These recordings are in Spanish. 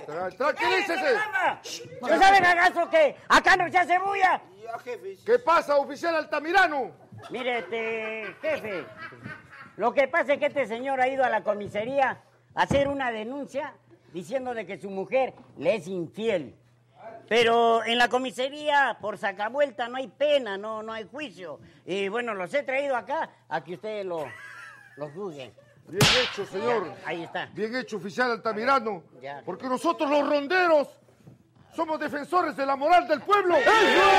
Tranquilícese. ¿No saben acaso que acá no se hace bulla? Ya, jefe. ¿Qué pasa, oficial Altamirano? Mire, jefe, lo que pasa es que este señor ha ido a la comisaría a hacer una denuncia diciendo de que su mujer le es infiel. Pero en la comisaría, por sacavuelta, no hay pena, no hay juicio. Y bueno, los he traído acá a que ustedes lo juzguen. Bien hecho, señor. Ahí está. Bien hecho, oficial Altamirano. Ya. Porque nosotros los ronderos somos defensores de la moral del pueblo. ¡Eso!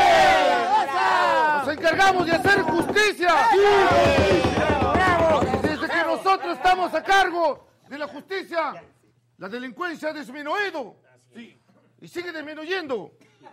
Nos encargamos de hacer justicia. ¡Bravo! Desde que nosotros estamos a cargo de la justicia, la delincuencia ha disminuido. Sí. Y sigue disminuyendo.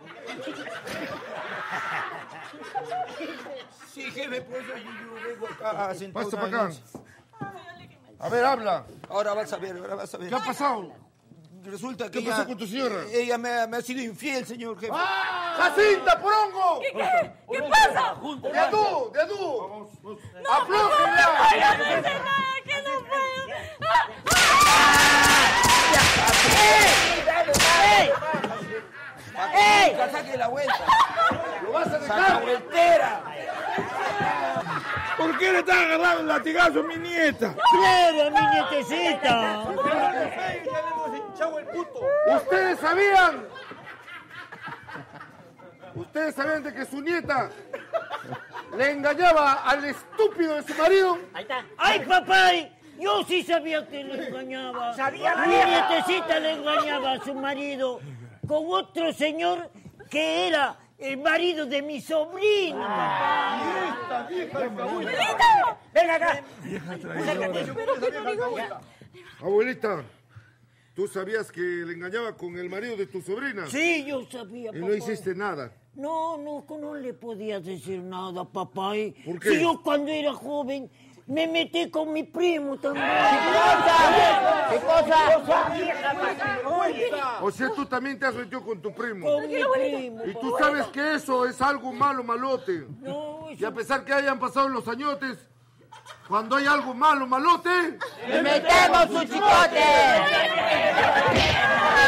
Sí, jefe, pues yo vengo acá a sentar. Pasa para acá. A ver, habla. Ahora vas a ver, ¿Qué ha pasado? Resulta que ¿Qué pasó con tu señora? Ella me ha sido infiel, señor jefe. ¡Jacinta, porongo! ¿Qué pasa? ¡De adú! ¡Aflójenla! ¡Ay, no puede ser nada! ¡Que no puedo! ¡Ey! ¡Saque la vuelta! ¡Lo vas a ¡Saca dejar! vueltera! ¿Por qué le están agarrando el latigazo a mi nieta? ¡Claro, mi nietecita! ¿Ustedes sabían de que su nieta le engañaba al estúpido de su marido? Ahí está. ¡Ay, papá! Yo sí sabía que le engañaba. Mi nietecita le engañaba a su marido con otro señor que era el marido de mi sobrino, papá. ¡Ven acá! Abuelita, ¿tú sabías que le engañaba con el marido de tu sobrina? Sí, yo sabía, Y papá. no hiciste nada. No le podías decir nada, papá. ¿Por qué? Si yo cuando era joven me metí con mi primo también. ¿Qué cosa? O sea, tú también te has metido con tu primo. Con mi primo. Y tú sabes que eso es algo malo, malote. No, Y a pesar que hayan pasado los añotes, cuando hay algo malo, malote... ¡Le metemos su chicote!